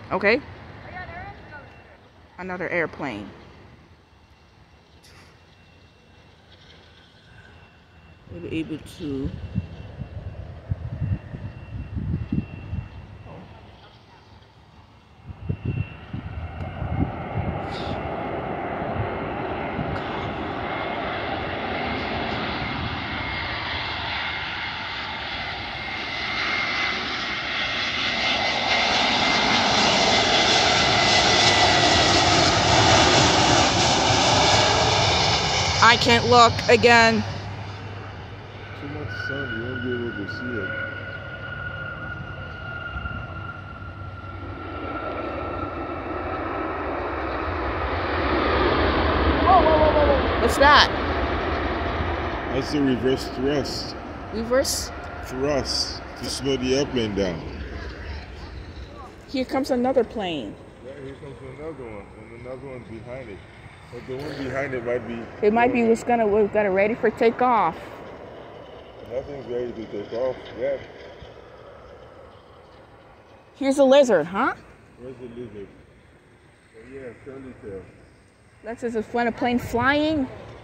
Okay. Another airplane. We'll be able to. I can't look again. Too much sun, you won't be able to see it. Whoa. What's that? That's the reverse thrust. Reverse? Thrust to slow the airplane down. Here comes another plane. Yeah, here comes another one, and another one behind it. But the one behind it might be... It might be we've got it ready for takeoff. Nothing's ready to take off yet. Here's a lizard, huh? Where's the lizard? Oh yeah, curly tail. That's as if when a plane flying.